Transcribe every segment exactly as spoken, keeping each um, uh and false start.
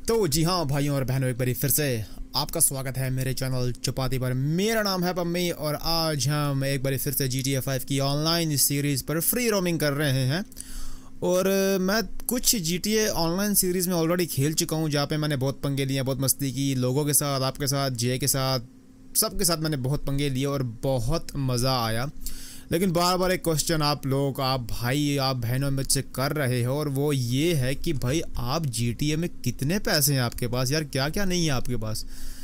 तो जी हाँ भाइयों और बहनों, एक बार फिर से आपका स्वागत है मेरे चैनल चपाती पर। मेरा नाम है पम्मी और आज हम एक बार फिर से जी टी ए फाइव की ऑनलाइन सीरीज़ पर फ्री रोमिंग कर रहे हैं। और मैं कुछ G T A online series में ऑलरेडी खेल चुका हूँ, जहाँ पे मैंने बहुत पंगे लिए, बहुत मस्ती की लोगों के साथ, आपके साथ, जे के साथ, सबके साथ मैंने बहुत पंगे लिए और बहुत मज़ा आया। लेकिन बार बार एक क्वेश्चन आप लोग, आप भाई, आप बहनों मुझसे कर रहे हो, और वो ये है कि भाई आप जी टी ए में कितने पैसे हैं आपके पास, यार क्या क्या नहीं है आपके पास।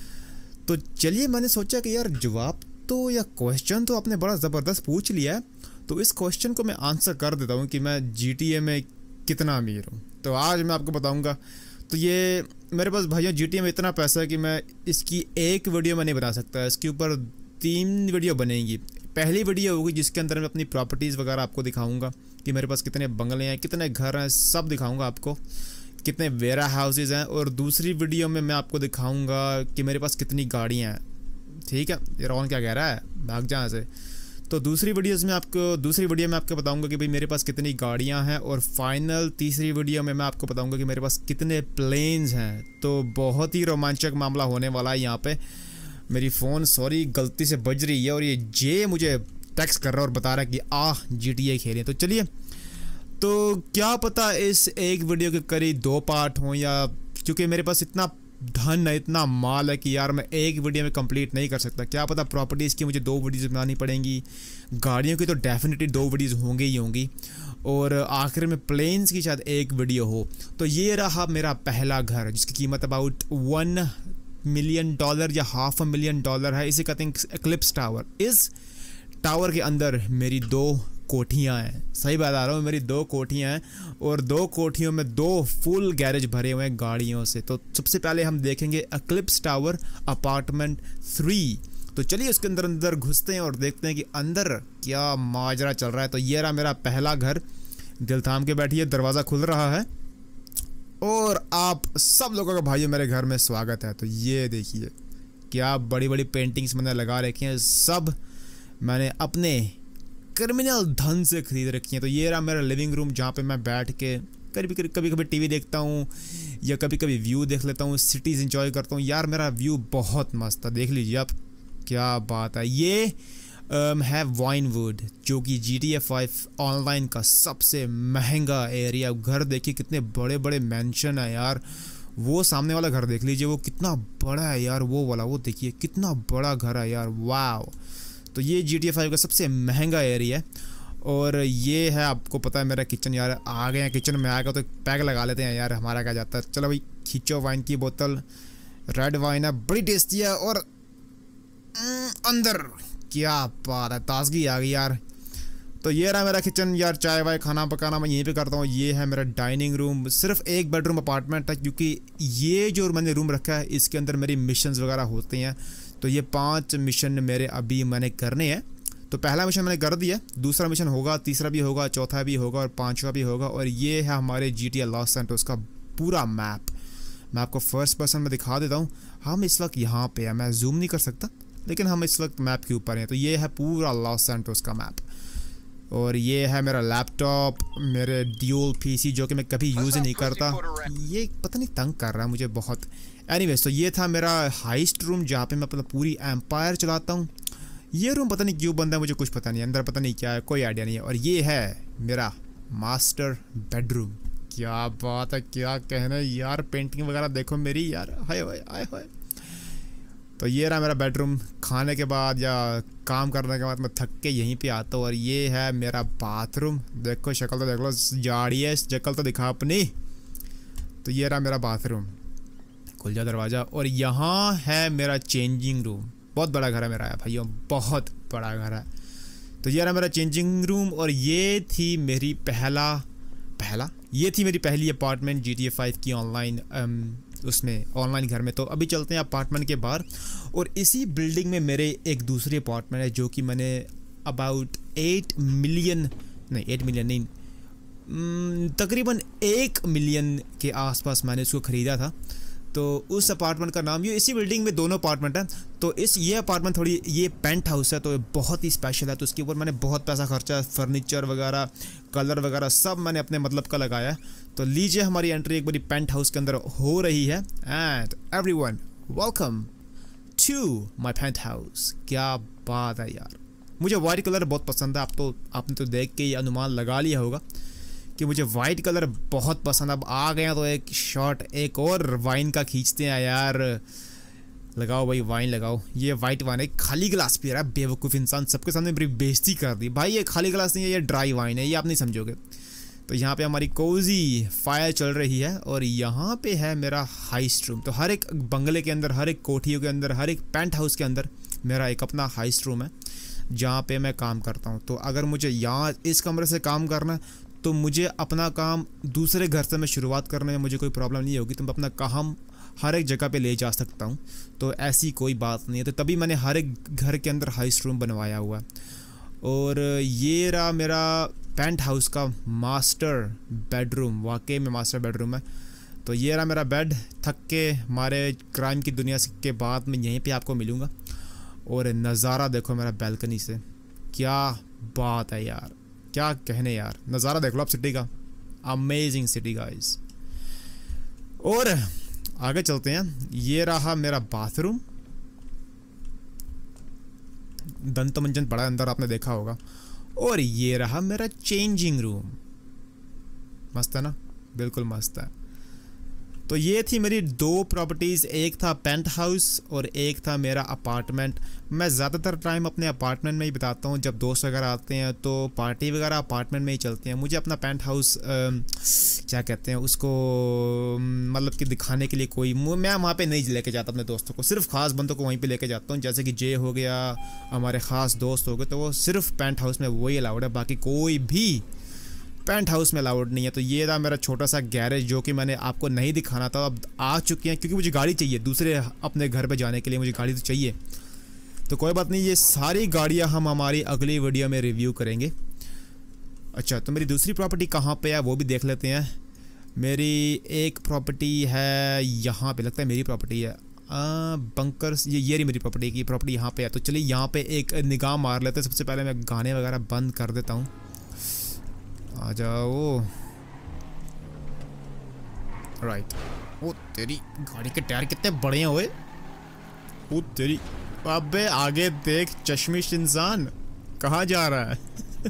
तो चलिए, मैंने सोचा कि यार जवाब तो या क्वेश्चन तो आपने बड़ा ज़बरदस्त पूछ लिया है, तो इस क्वेश्चन को मैं आंसर कर देता हूँ कि मैं जी टी ए में कितना अमीर हूँ। तो आज मैं आपको बताऊँगा। तो ये मेरे पास भाइयों जी टी ए में इतना पैसा है कि मैं इसकी एक वीडियो में नहीं बना सकता, इसके ऊपर तीन वीडियो बनेंगी। पहली वीडियो होगी जिसके अंदर मैं अपनी प्रॉपर्टीज़ वगैरह आपको दिखाऊंगा कि मेरे पास कितने बंगले हैं, कितने घर हैं, सब दिखाऊंगा आपको, कितने वेरा हाउसेज हैं। और दूसरी वीडियो में मैं आपको दिखाऊंगा कि मेरे पास कितनी गाड़ियां हैं। ठीक है, ये रौन क्या कह रहा है, भाग जहाँ से। तो दूसरी वीडियोस में आपको दूसरी वीडियो में आपको बताऊंगा कि भाई मेरे पास कितनी गाड़ियाँ हैं। और फाइनल तीसरी वीडियो में मैं आपको बताऊँगा कि मेरे पास कितने प्लेन्स हैं। तो बहुत ही रोमांचक मामला होने वाला है यहाँ पर। मेरी फ़ोन सॉरी गलती से बज रही है और ये जे मुझे टेक्स्ट कर रहा है और बता रहा है कि आ जी टी ए खेलें। तो चलिए, तो क्या पता इस एक वीडियो के करीब दो पार्ट हों, या क्योंकि मेरे पास इतना धन है, इतना माल है कि यार मैं एक वीडियो में कंप्लीट नहीं कर सकता। क्या पता प्रॉपर्टीज़ की मुझे दो वीडियोज़ बनानी पड़ेंगी, गाड़ियों की तो डेफिनेटली दो वीडियोज़ होंगी ही होंगी, और आखिर में प्लेन्स की शायद एक वीडियो हो। तो ये रहा मेरा पहला घर जिसकी कीमत अबाउट वन मिलियन डॉलर या हाफ अ मिलियन डॉलर है। इसे कहते हैं एक्लिप्स टावर। इस टावर के अंदर मेरी दो कोठियाँ हैं, सही बता रहा हूँ, मेरी दो कोठियाँ हैं, और दो कोठियों में दो फुल गैरेज भरे हुए हैं गाड़ियों से। तो सबसे पहले हम देखेंगे एक्लिप्स टावर अपार्टमेंट थ्री। तो चलिए उसके अंदर अंदर घुसते हैं और देखते हैं कि अंदर क्या माजरा चल रहा है। तो ये रहा मेरा पहला घर, दिल थाम के बैठिए, दरवाज़ा खुल रहा है और आप सब लोगों का भाइयों मेरे घर में स्वागत है। तो ये देखिए क्या बड़ी बड़ी पेंटिंग्स मैंने लगा रखी हैं, सब मैंने अपने क्रिमिनल धन से खरीद रखी हैं। तो ये रहा मेरा लिविंग रूम, जहाँ पे मैं बैठ के कभी कभी कभी टीवी देखता हूँ या कभी कभी व्यू देख लेता हूँ, सिटीज़ इंजॉय करता हूँ। यार मेरा व्यू बहुत मस्त है, देख लीजिए आप, क्या बात है। ये Um, है वाइनवुड, जो कि G T A five online का सबसे महंगा एरिया। घर देखिए कितने बड़े बड़े मैंशन है यार। वो सामने वाला घर देख लीजिए, वो कितना बड़ा है यार, वो वाला, वो देखिए कितना बड़ा घर है यार, वाह। तो ये जी टी ए फाइव का सबसे महंगा एरिया है। और ये है, आपको पता है मेरा किचन। यार आ गए हैं, किचन में आएगा तो पैक लगा लेते हैं यार, हमारा क्या जाता है। चलो भाई खींचो वाइन की बोतल, रेड वाइन है, बड़ी टेस्टी है। और अंदर क्या बात है, ताजगी आ गई यार। तो ये रहा मेरा किचन यार, चाय वाय खाना पकाना मैं यहीं पे करता हूँ। ये है मेरा डाइनिंग रूम, सिर्फ एक बेडरूम अपार्टमेंट है, क्योंकि ये जो मैंने रूम रखा है इसके अंदर मेरी मिशंस वगैरह होते हैं। तो ये पांच मिशन मेरे अभी मैंने करने हैं। तो पहला मिशन मैंने कर दिया, दूसरा मिशन होगा, तीसरा भी होगा, चौथा भी होगा और पाँचवा भी होगा। और ये है हमारे G T A Los Santos का पूरा मैप। मैं आपको फर्स्ट पर्सन में दिखा देता हूँ। हम इस वक्त यहाँ पे हैं, मैं जूम नहीं कर सकता, लेकिन हम इस वक्त मैप के ऊपर हैं। तो ये है पूरा लॉस सैंटोस का मैप। और ये है मेरा लैपटॉप, मेरे ड्यूल पीसी जो कि मैं कभी यूज़ ही नहीं करता। ये पता नहीं तंग कर रहा है मुझे बहुत। एनीवेज, तो ये था मेरा हाइस्ट रूम, जहाँ पे मैं अपना पूरी एम्पायर चलाता हूँ। ये रूम पता नहीं क्यों बंद है, मुझे कुछ पता नहीं, अंदर पता नहीं क्या है, कोई आइडिया नहीं है। और ये है मेरा मास्टर बेडरूम। क्या बात है, क्या कहना है यार, पेंटिंग वगैरह देखो मेरी यार, हाय हाय हाय हाय। तो ये रहा मेरा बेडरूम। खाने के बाद या काम करने के बाद मैं थक के यहीं पे आता हूँ। और ये है मेरा बाथरूम, देखो शक्ल तो देख लो, जाड़ी है, शक्ल तो दिखा अपनी। तो ये रहा मेरा बाथरूम, खुल जा दरवाज़ा। और यहाँ है मेरा चेंजिंग रूम, बहुत बड़ा घर है मेरा यार भाइयों, बहुत बड़ा घर है। तो ये रहा मेरा चेंजिंग रूम। और ये थी मेरी पहला पहला ये थी मेरी पहली apartment G T A five की ऑनलाइन, उसमें ऑनलाइन घर में। तो अभी चलते हैं अपार्टमेंट के बाहर। और इसी बिल्डिंग में मेरे एक दूसरी अपार्टमेंट है, जो कि मैंने अबाउट एट मिलियन नहीं एट मिलियन नहीं तकरीबन एक मिलियन के आसपास मैंने उसको ख़रीदा था। तो उस अपार्टमेंट का नाम, ये इसी बिल्डिंग में दोनों अपार्टमेंट हैं, तो इस ये अपार्टमेंट थोड़ी, ये पेंट हाउस है तो बहुत ही स्पेशल है, तो उसके ऊपर मैंने बहुत पैसा खर्चा, फर्नीचर वगैरह, कलर वगैरह सब मैंने अपने मतलब का लगाया है। तो लीजिए हमारी एंट्री एक बारी पेंट हाउस के अंदर हो रही है। And everyone welcome to my penthouse. क्या बात है यार, मुझे वाइट कलर बहुत पसंद है। आप तो आपने तो देख के ये अनुमान लगा लिया होगा कि मुझे वाइट कलर बहुत पसंद। अब आ गया तो एक शॉट एक और वाइन का खींचते हैं यार। लगाओ भाई वाइन लगाओ। ये वाइट वाइन है, खाली गिलास पी रहा है बेवकूफ़ इंसान, सबके सामने मेरी बेइज्जती कर दी। भाई ये खाली गिलास नहीं है, ये ड्राई वाइन है, ये आप नहीं समझोगे। तो यहाँ पे हमारी कोजी फायर चल रही है और यहाँ पे है मेरा हाइस्ट रूम। तो हर एक बंगले के अंदर, हर एक कोठियों के अंदर, हर एक पेंट हाउस के अंदर मेरा एक अपना हाइस्ट रूम है जहाँ पे मैं काम करता हूँ। तो अगर मुझे यहाँ इस कमरे से काम करना है तो मुझे अपना काम दूसरे घर से मैं शुरुआत करने में मुझे कोई प्रॉब्लम नहीं होगी, तो मैं अपना काम हर एक जगह पे ले जा सकता हूँ। तो ऐसी कोई बात नहीं है। तो तभी मैंने हर एक घर के अंदर हाइस्ट रूम बनवाया हुआ है। और ये रहा मेरा पेंट हाउस का मास्टर बेडरूम, वाकई में मास्टर बेडरूम है। तो ये रहा मेरा बेड। थक के हमारे क्राइम की दुनिया के बाद मैं यहीं पे आपको मिलूँगा। और नज़ारा देखो मेरा बैल्कनी से, क्या बात है यार, क्या कहने यार। नज़ारा देख लो आप सिटी का, अमेजिंग सिटी गाइस। और आगे चलते हैं। ये रहा मेरा बाथरूम, दंत मंजन पड़ा अंदर, आपने देखा होगा। और ये रहा मेरा चेंजिंग रूम। मस्त है ना, बिल्कुल मस्त है। तो ये थी मेरी दो प्रॉपर्टीज़, एक था पेंट हाउस और एक था मेरा अपार्टमेंट। मैं ज़्यादातर टाइम अपने अपार्टमेंट में ही बिताता हूँ। जब दोस्त वगैरह आते हैं तो पार्टी वगैरह अपार्टमेंट में ही चलती हैं। मुझे अपना पेंट हाउस क्या कहते हैं उसको, मतलब कि दिखाने के लिए कोई, मैं वहाँ पे नहीं लेके जाता अपने दोस्तों को, सिर्फ ख़ास बंदों को वहीं पे लेके जाता हूँ। जैसे कि जे हो गया, हमारे ख़ास दोस्त हो गए, तो वो सिर्फ पेंट हाउस में वही अलाउड है, बाकी कोई भी पेंट हाउस में अलाउड नहीं है। तो ये रहा मेरा छोटा सा गैरेज जो कि मैंने आपको नहीं दिखाना था, अब आ चुके हैं क्योंकि मुझे गाड़ी चाहिए दूसरे अपने घर पे जाने के लिए, मुझे गाड़ी तो चाहिए। तो कोई बात नहीं, ये सारी गाड़ियां हम हमारी अगली वीडियो में रिव्यू करेंगे। अच्छा, तो मेरी दूसरी प्रॉपर्टी कहाँ पे है वो भी देख लेते हैं। मेरी एक प्रॉपर्टी है यहाँ पे, लगता है मेरी प्रॉपर्टी है बंकर्स, ये ये रही मेरी प्रॉपर्टी की प्रॉपर्टी यहाँ पे है। तो चलिए यहाँ पे एक निगाह मार लेते हैं। सबसे पहले मैं गाने वगैरह बंद कर देता हूँ, आ जाओ। राइट। ओ तेरी गाड़ी के टायर कितने बड़े हैं ओए। ओ तेरी, अबे आगे देख चश्मिश इंसान, कहाँ जा रहा है।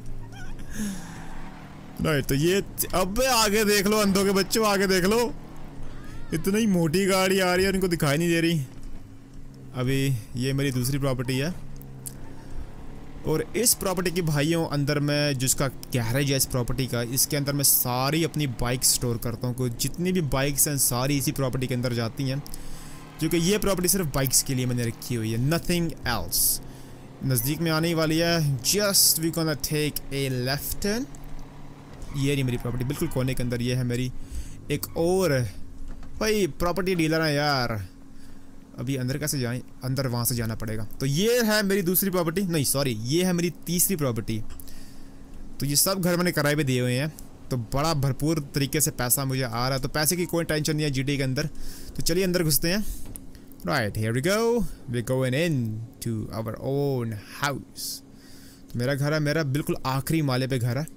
राइट, तो ये अबे आगे देख लो, अंधों के बच्चों आगे देख लो, इतनी मोटी गाड़ी आ रही है, उनको दिखाई नहीं दे रही। अभी ये मेरी दूसरी प्रॉपर्टी है और इस प्रॉपर्टी के भाइयों अंदर मैं, जिसका गैरेज है इस प्रॉपर्टी का, इसके अंदर मैं सारी अपनी बाइक स्टोर करता हूँ। जितनी भी बाइक्स हैं सारी इसी प्रॉपर्टी के अंदर जाती हैं, क्योंकि ये प्रॉपर्टी सिर्फ बाइक्स के लिए मैंने रखी हुई है, नथिंग एल्स। नज़दीक में आने वाली है, just we gonna take a left turn. ये रही मेरी प्रॉपर्टी बिल्कुल कोने के अंदर। ये है मेरी एक और, भाई प्रॉपर्टी डीलर है यार। अभी अंदर कैसे जाएं, अंदर वहाँ से जाना पड़ेगा। तो ये है मेरी दूसरी प्रॉपर्टी, नहीं सॉरी, ये है मेरी तीसरी प्रॉपर्टी। तो ये सब घर मैंने किराए पे दिए हुए हैं, तो बड़ा भरपूर तरीके से पैसा मुझे आ रहा है। तो पैसे की कोई टेंशन नहीं है जीटी के अंदर। तो चलिए अंदर घुसते हैं। Right, here we go, we going into our own house. तो मेरा घर है, मेरा बिल्कुल आखिरी माले पे घर है।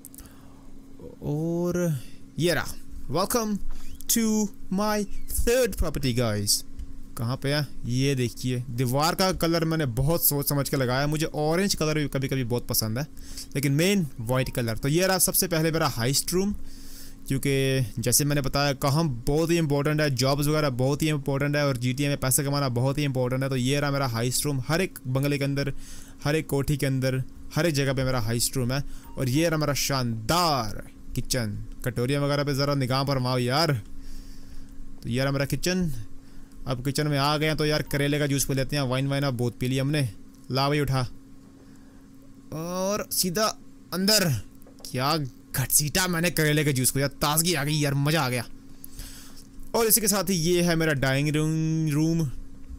और ये रहा, welcome to my third property guys. कहाँ पे है ये देखिए, दीवार का कलर मैंने बहुत सोच समझ के लगाया। मुझे ऑरेंज कलर भी कभी कभी बहुत पसंद है, लेकिन मेन वाइट कलर। तो ये रहा सबसे पहले मेरा हाइस्ट रूम, क्योंकि जैसे मैंने बताया काम बहुत ही इंपॉर्टेंट है, जॉब्स वगैरह बहुत ही इंपॉर्टेंट है और जीटीए में पैसे कमाना बहुत ही इंपॉर्टेंट है। तो ये रहा मेरा हाइस्ट रूम, हर एक बंगले के अंदर, हर एक कोठी के अंदर, हर एक जगह पे मेरा हाइस्ट रूम है। और ये रहा मेरा शानदार किचन, कटोरियाँ वगैरह पे ज़रा निगाह फरमाओ यार। तो ये रहा मेरा किचन। अब किचन में आ गए हैं तो यार करेले का जूस पी लेते हैं, वाइन वाइन अब बहुत पी लिया हमने। ला भाई उठा और सीधा अंदर। क्या घटसीटा मैंने करेले के जूस को यार, ताजगी आ गई यार, मज़ा आ गया। और इसी के साथ ही ये है मेरा डाइनिंग रूम रूम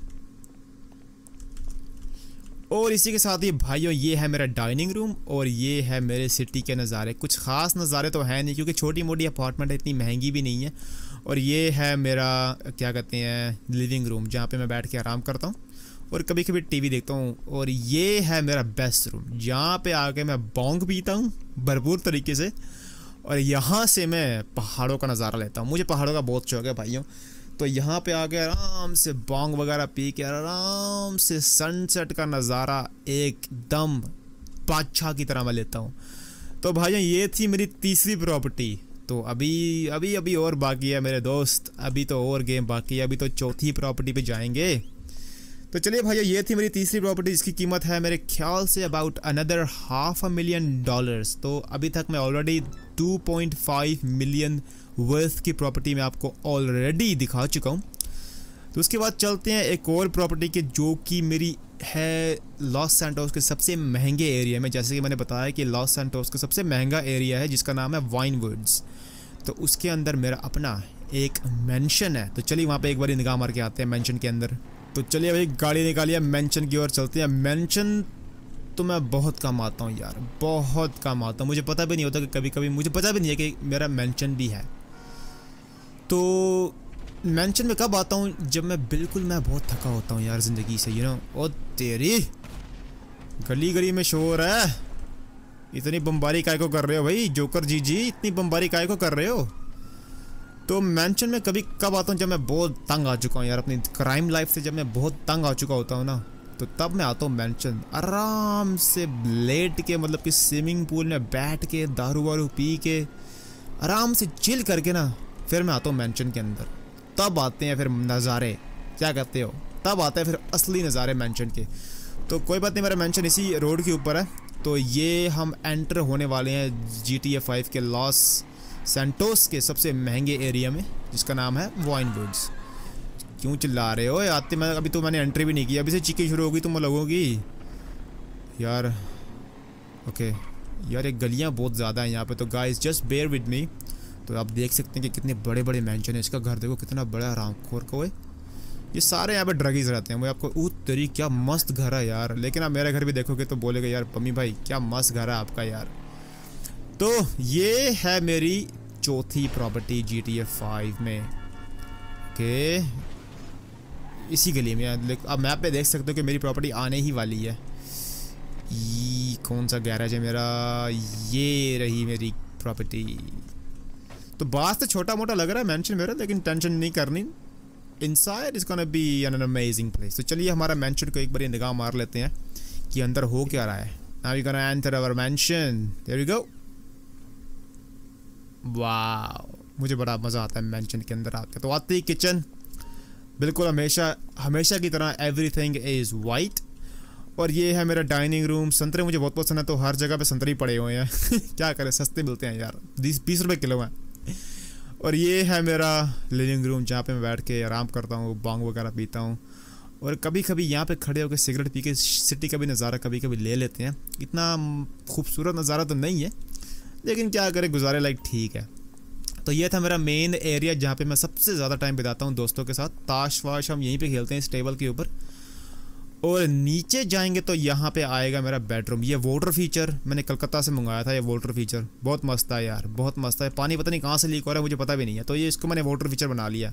और इसी के साथ ही भाइयों ये है मेरा डाइनिंग रूम और ये है मेरे सिटी के नज़ारे। कुछ ख़ास नज़ारे तो है नहीं, क्योंकि छोटी मोटी अपार्टमेंट है, इतनी महंगी भी नहीं है। और ये है मेरा क्या कहते हैं लिविंग रूम, जहाँ पे मैं बैठ के आराम करता हूँ और कभी कभी टीवी देखता हूँ। और ये है मेरा बेस्ट रूम, जहाँ पे आके मैं बॉन्ग पीता हूँ भरपूर तरीके से, और यहाँ से मैं पहाड़ों का नज़ारा लेता हूँ। मुझे पहाड़ों का बहुत शौक है भाइयों, तो यहाँ पे आके आराम से बॉन्ग वगैरह पी के आराम से सनसेट का नज़ारा एकदम बादशाह की तरह मैं लेता हूँ। तो भाइयों ये थी मेरी तीसरी प्रॉपर्टी। तो अभी अभी अभी और बाकी है मेरे दोस्त, अभी तो और गेम बाकी है, अभी तो चौथी प्रॉपर्टी पे जाएंगे। तो चलिए भैया ये थी मेरी तीसरी प्रॉपर्टी, जिसकी कीमत है मेरे ख्याल से about another half a million dollars. तो अभी तक मैं already two point five million worth की प्रॉपर्टी मैं आपको ऑलरेडी दिखा चुका हूँ। तो उसके बाद चलते हैं एक और प्रॉपर्टी के, जो कि मेरी है लॉस सैंटोस के सबसे महंगे एरिया में। जैसे कि मैंने बताया कि लॉस सैंटोस का सबसे महंगा एरिया है जिसका नाम है वाइनवुड्स। तो उसके अंदर मेरा अपना एक मेंशन है। तो चलिए वहाँ पे एक बार निगाह मार के आते हैं मेंशन के अंदर। तो चलिए भाई गाड़ी निकालिए, मेंशन की ओर चलते हैं। मेंशन तो मैं बहुत कम आता हूँ यार, बहुत कम आता हूँ। मुझे पता भी नहीं होता कि कभी कभी मुझे पता भी नहीं है कि मेरा मेंशन भी है। तो मेंशन में कब आता हूँ? जब मैं बिल्कुल मैं बहुत थका होता हूँ यार ज़िंदगी से, यू नो। ओ तेरी गली गली में शोर है, इतनी बमबारी काय को कर रहे हो भाई जोकर जी जी, इतनी बमबारी काय को कर रहे हो? तो मेंशन में कभी कब आता हूँ? जब मैं बहुत तंग आ चुका हूँ यार अपनी क्राइम लाइफ से, जब मैं बहुत तंग आ चुका होता हूँ ना, तो तब मैं आता हूँ मेंशन आराम से लेट के, मतलब कि स्विमिंग पूल में बैठ के दारू वारू पी के आराम से चिल करके ना, फिर मैं आता हूँ मेंशन के अंदर। तब आते हैं फिर नज़ारे, क्या कहते हो, तब आते हैं फिर असली नज़ारे मेंशन के। तो कोई बात नहीं, मेरा मेंशन इसी रोड के ऊपर है। तो ये हम एंटर होने वाले हैं जी टी ए फाइव के लॉस सैंटोस के सबसे महंगे एरिया में, जिसका नाम है वाइनवुड्स। क्यों चिल्ला रहे हो आते? मैं अभी तो मैंने एंट्री भी नहीं की, अभी से चीखें शुरू होगी तुम लगोगी यार। ओके यार, ये गलियाँ बहुत ज़्यादा हैं यहाँ पे, तो guys just bear with me. तो आप देख सकते हैं कि कितने बड़े बड़े मेंशन है। इसका घर देखो कितना बड़ा, रामखोर को है। ये सारे यहाँ पे ड्रगीज रहते हैं। वो आपको ऊ तेरी क्या मस्त घर है यार। लेकिन आप मेरा घर भी देखोगे तो बोलेगा यार पम्मी भाई क्या मस्त घर है आपका यार। तो ये है मेरी चौथी property G T A five में। ओके इसी गली में आप मैप पे देख सकते हो कि मेरी प्रॉपर्टी आने ही वाली है। ये कौन सा गैराज है मेरा? ये रही मेरी प्रॉपर्टी। तो बात तो छोटा मोटा लग रहा है मेंशन मेरा, लेकिन टेंशन नहीं करनी। Inside is gonna be an amazing place. तो चलिए हमारा मेंशन को एक बार निगाह मार लेते हैं कि अंदर हो क्या रहा है। Now we gonna enter our mansion. There we go. Wow, मुझे बड़ा मज़ा आता है मेंशन के अंदर आके। तो आते ही किचन, बिल्कुल हमेशा हमेशा की तरह एवरीथिंग इज़ वाइट। और ये है मेरा डाइनिंग रूम। संतरे मुझे बहुत पसंद है, तो हर जगह पे संतरे ही पड़े हुए हैं क्या करें, सस्ते मिलते हैं यार, बीस बीस रुपये किलो हैं। और ये है मेरा लिविंग रूम, जहाँ पे मैं बैठ के आराम करता हूँ, बांग वगैरह पीता हूँ। और कभी कभी यहाँ पे खड़े होकर सिगरेट पी के सिटी का भी नज़ारा कभी कभी ले लेते हैं। इतना खूबसूरत नज़ारा तो नहीं है, लेकिन क्या करें, गुजारे लाइक ठीक है। तो ये था मेरा मेन एरिया, जहाँ पे मैं सबसे ज़्यादा टाइम बिताता हूँ दोस्तों के साथ। ताश वाश हम यहीं पे खेलते हैं इस टेबल के ऊपर। और नीचे जाएंगे तो यहाँ पे आएगा मेरा बेडरूम। ये वाटर फीचर मैंने कलकत्ता से मंगाया था। ये वाटर फीचर बहुत मस्त है यार, बहुत मस्त है। पानी पता नहीं कहाँ से लीक हो रहा है, मुझे पता भी नहीं है। तो ये इसको मैंने वाटर फीचर बना लिया,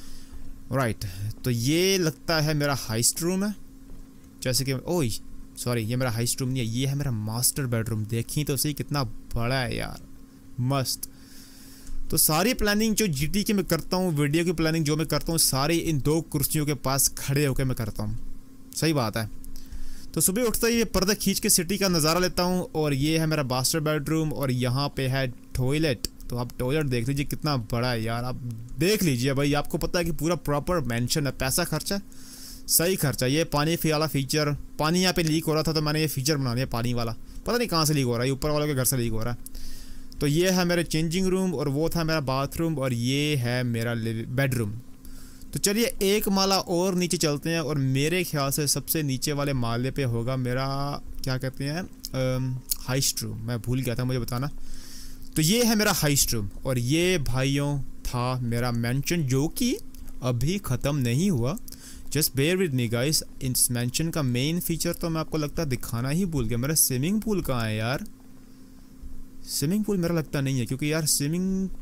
राइट। तो ये लगता है मेरा हाइस्ट रूम है, जैसे कि ओह सॉरी ये मेरा हाइस्ट रूम नहीं है, ये है मेरा मास्टर बेडरूम। देखिए तो सही कितना बड़ा है यार, मस्त। तो सारी प्लानिंग जो जीटी की मैं करता हूँ, वीडियो की प्लानिंग जो मैं करता हूँ, सारी इन दो कुर्सियों के पास खड़े होकर मैं करता हूँ। सही बात है। तो सुबह उठता ही ये पर्दा खींच के सिटी का नज़ारा लेता हूँ। और ये है मेरा मास्टर बेडरूम, और यहाँ पे है टॉयलेट। तो आप टॉयलेट देख लीजिए कितना बड़ा है यार, आप देख लीजिए भाई। आपको पता है कि पूरा प्रॉपर मेंशन है, पैसा खर्चा सही खर्चा। ये पानी वाला फीचर, पानी यहाँ पे लीक हो रहा था तो मैंने ये फीचर बना लिया पानी वाला। पता नहीं कहाँ से लीक हो रहा है, ऊपर वालों के घर से लीक हो रहा है। तो ये है मेरा चेंजिंग रूम, और वो था मेरा बाथरूम, और ये है मेरा बेडरूम। तो चलिए एक माला और नीचे चलते हैं, और मेरे ख्याल से सबसे नीचे वाले माले पे होगा मेरा क्या कहते हैं हाइस्ट रूम। मैं भूल गया था मुझे बताना। तो ये है मेरा हाइस्ट रूम, और ये भाइयों था मेरा मेंशन, जो कि अभी ख़त्म नहीं हुआ। Just bear with me guys. इस मेंशन का मेन फीचर तो मैं आपको लगता है दिखाना ही भूल गया। मेरा स्विमिंग पूल कहाँ है यार? स्विमिंग पूल मेरा लगता नहीं है, क्योंकि यार स्विमिंग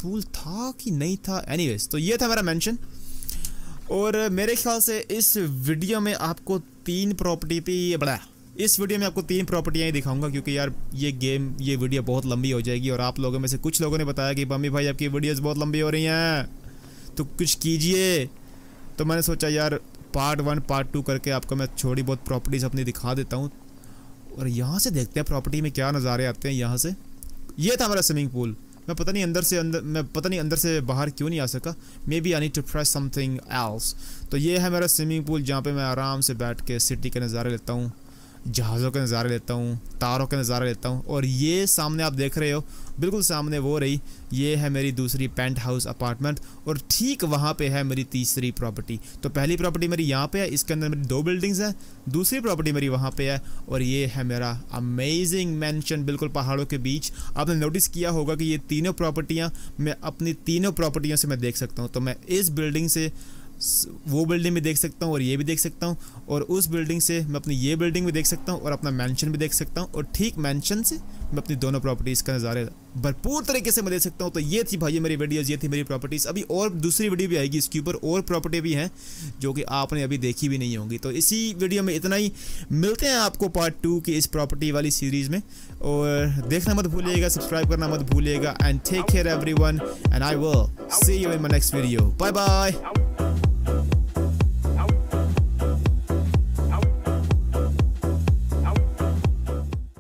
पूल था कि नहीं था, एनीवेज तो ये था मेरा मेंशन। और मेरे ख्याल से इस वीडियो में आपको तीन प्रॉपर्टी पे ये बड़ा इस वीडियो में आपको तीन प्रॉपर्टियाँ ही दिखाऊंगा, क्योंकि यार ये गेम ये वीडियो बहुत लंबी हो जाएगी। और आप लोगों में से कुछ लोगों ने बताया कि पम्मी भाई आपकी वीडियोस बहुत लंबी हो रही हैं तो कुछ कीजिए, तो मैंने सोचा यार पार्ट वन पार्ट टू करके आपको मैं थोड़ी बहुत प्रॉपर्टीज़ अपनी दिखा देता हूँ। और यहाँ से देखते हैं प्रॉपर्टी में क्या नज़ारे आते हैं। यहाँ से ये था मेरा स्विमिंग पूल। मैं पता नहीं अंदर से अंदर मैं पता नहीं अंदर से बाहर क्यों नहीं आ सका, maybe I need to press something else. तो ये है मेरा स्विमिंग पूल जहाँ पे मैं आराम से बैठ के सिटी के नज़ारे लेता हूँ, जहाज़ों के नज़ारे लेता हूँ, तारों के नज़ारे लेता हूँ। और ये सामने आप देख रहे हो, बिल्कुल सामने वो रही, ये है मेरी दूसरी पेंट हाउस अपार्टमेंट। और ठीक वहाँ पे है मेरी तीसरी प्रॉपर्टी। तो पहली प्रॉपर्टी मेरी यहाँ पे है, इसके अंदर मेरी दो बिल्डिंग्स हैं, दूसरी प्रॉपर्टी मेरी वहाँ पे है। और ये है मेरा अमेजिंग मैंशन बिल्कुल पहाड़ों के बीच। आपने नोटिस किया होगा कि ये तीनों प्रॉपर्टियाँ मैं अपनी तीनों प्रॉपर्टियों से मैं देख सकता हूँ। तो मैं इस बिल्डिंग से वो बिल्डिंग भी देख सकता हूँ और ये भी देख सकता हूँ, और उस बिल्डिंग से मैं अपनी ये बिल्डिंग भी देख सकता हूँ और अपना मैंशन भी देख सकता हूँ। और ठीक मैंशन से मैं अपनी दोनों प्रॉपर्टीज़ का नज़ारे भरपूर तरीके से मैं देख सकता हूँ। तो ये थी भाई मेरी वीडियोज़, ये थी मेरी प्रॉपर्टीज़। अभी और दूसरी वीडियो भी आएगी इसके ऊपर, और प्रॉपर्टी भी हैं जो कि आपने अभी देखी भी नहीं होंगी। तो इसी वीडियो में इतना ही, मिलते हैं आपको पार्ट टू की इस प्रॉपर्टी वाली सीरीज़ में। और देखना मत भूलिएगा, सब्सक्राइब करना मत भूलिएगा। And take care everyone, and I will see you in my next video. Bye bye.